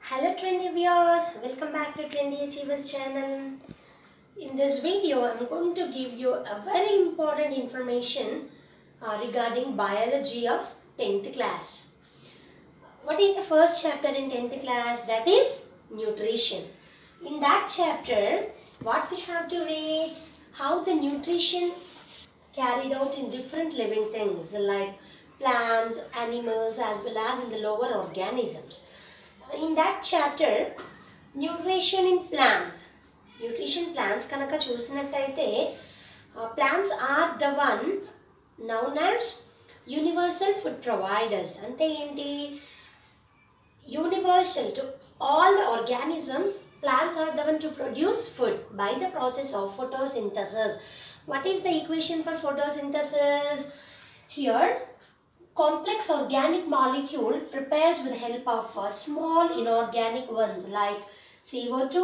Hello trendy viewers, welcome back to Trendy Achievers channel. In this video, I am going to give you a very important information regarding biology of 10th class. What is the first chapter in 10th class? That is nutrition. In that chapter, what we have to read? How the nutrition carried out in different living things like plants, animals as well as in the lower organisms. In that chapter, nutrition in plants. Nutrition plants kanaka chusinattaithe plants are the one known as universal food providers. Ante enti universal to all the organisms, plants are the one to produce food by the process of photosynthesis. What is the equation for photosynthesis? Here, complex organic molecule prepares with the help of small inorganic ones like CO2,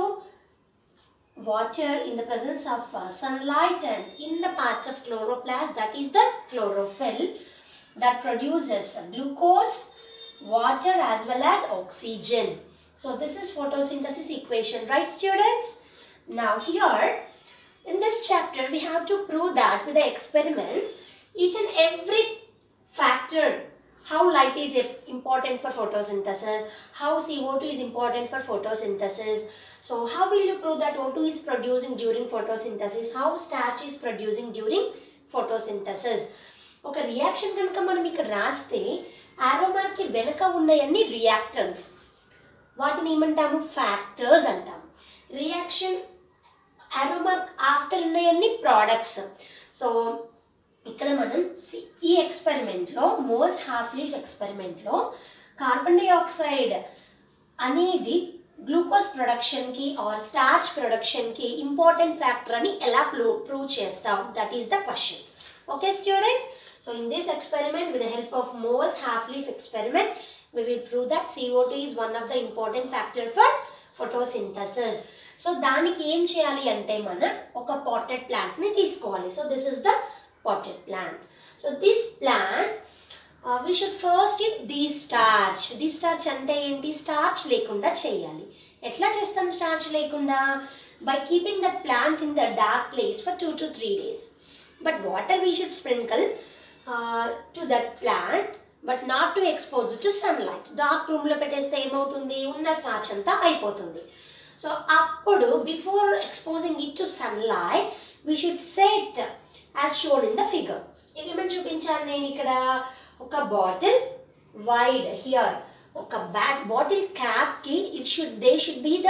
water in the presence of sunlight, and in the part of chloroplast, that is the chlorophyll, that produces glucose, water as well as oxygen. So this is photosynthesis equation, right students? Now here in this chapter we have to prove that with the experiments, each and every factor, how light is important for photosynthesis, how CO2 is important for photosynthesis. So how will you prove that O2 is producing during photosynthesis, how starch is producing during photosynthesis. ఒక reaction కనుక మనం ఇక్కడ రాస్తే ఆరోమాకి వెనక ఉన్నయన్ని reactants, వాటిని ఏమంటాము factors అంటాము. Reaction ఆరోమాక్ ఆఫ్టర్ ఉన్నయన్ని ప్రోడక్ట్స్. సో ఇక్కడ మనం ఈ ఎక్స్పెరిమెంట్లో మోల్స్ హాఫ్ లీఫ్ ఎక్స్పెరిమెంట్లో కార్బన్ డైఆక్సైడ్ అనేది గ్లూకోజ్ ప్రొడక్షన్కి ఆర్ స్టార్చ్ ప్రొడక్షన్కి ఇంపార్టెంట్ ఫ్యాక్టర్ అని ఎలా ప్రూవ్ చేస్తాం? That is the question. Okay students, so in this experiment with the help of moles half leaf experiment we will prove that CO2 is one of the important factor for photosynthesis. So దానికి ఏం చేయాలి అంటే మనం ఒక potted ప్లాంట్ని తీసుకోవాలి. So this is the potted plant. So this plant we should first de-starch. De-starch ante enti starch lekunda cheyali. Etla chestam starch lekunda? By keeping that plant in the dark place for 2 to 3 days. But water we should sprinkle to that plant, but not to expose it to sunlight. Dark room lo peteste em avutundi, unna starch anta ayipotundi. So appudu before exposing it to sunlight, we should set as shown in the figure. ఏమని చూపించాను నేను ఇక్కడ? ఒక bottle wide here, ఒక bottle cap కి they should be the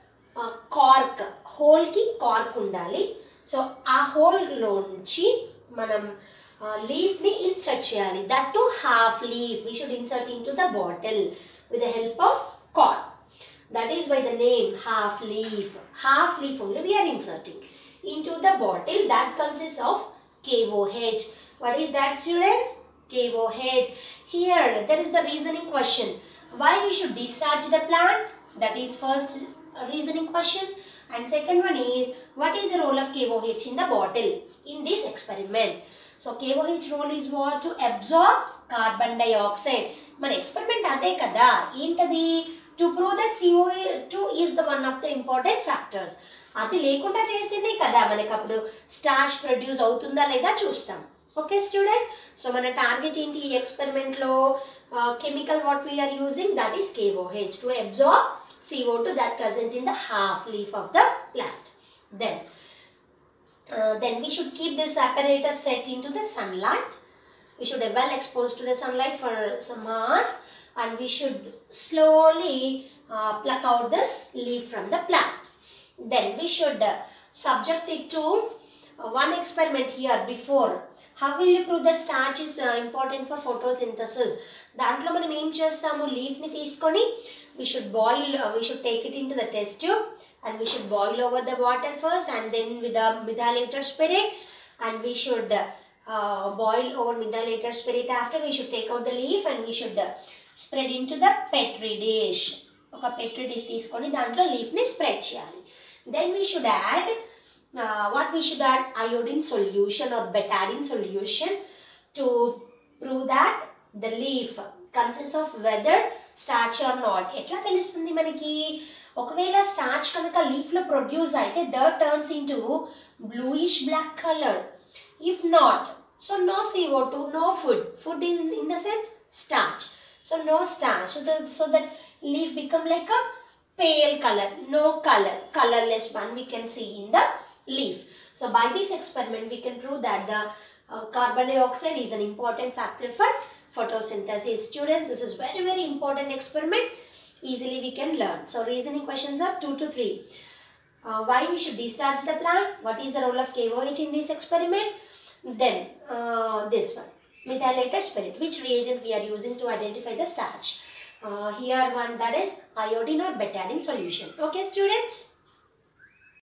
cork, hole కి cork ఉండాలి. So ఆ హోల్ లోంచి మనం లీఫ్ ని ఇన్సర్ట్ చేయాలి. That to half leaf we should insert into the bottle with the help of cork. That is why the name half leaf. Half leaf only we are inserting into the bottle that consists of KOH. What is that students? KOH. Here there is the reasoning question. Why we should discharge the plant? That is first reasoning question. And second one is, what is the role of KOH in the bottle in this experiment? So KOH role is what? To absorb carbon dioxide. మన experiment అదే కదా, ఏంటది? To prove that CO2 is the one of the important factors. అది లేకుండా చేస్తేనే కదా మనకి అప్పుడు స్టార్చ్ ప్రొడ్యూస్ అవుతుందా లేదా చూస్తాం. ఓకే స్టూడెంట్, సో మన టార్గెట్ ఏంటి ఈ ఎక్స్పెరిమెంట్లో? Chemical what we are using, that is KOH to absorb CO2 that present in the half leaf of the plant. Then we should keep this apparatus set into the sunlight. We should be well exposed to the sunlight for some hours, and we should slowly pluck out this leaf from the plant. Then we should subject it to one experiment here before. How will you prove that starch is important for photosynthesis? దాంట్లో మనం ఏం చేస్తాము? Leaf ని తీసుకొని we should boil, we should take it into the test tube and we should boil over the water first, and then with the methylated spirit, and we should boil over methylated spirit. After we should take out the leaf and we should spread into the petri dish. ఒక petri dish తీసుకొని దాంట్లో leaf ని spread చేయాలి. Then we should add what we should add? Iodine solution or betadine solution to prove that the leaf consists of whether starch or not. ఎట్లా తెలుస్తుంది మనకి? ఒకవేళ starch కనుక leaf లో produce అయితే that turns into bluish black color. If not, so no CO2, no food. Food is in the sense starch. So no starch. So that leaf become like a pale color, no color, colorless one we can see in the leaf. So by this experiment we can prove that the carbon dioxide is an important factor for photosynthesis. Students, this is very important experiment. Easily we can learn. So reasoning questions are 2 to 3. Why we should discharge the plant? What is the role of KOH in this experiment? Then this one, methylated spirit. Which reagent we are using to identify the starch? Here one, that is iodine or betadine solution. Okay students?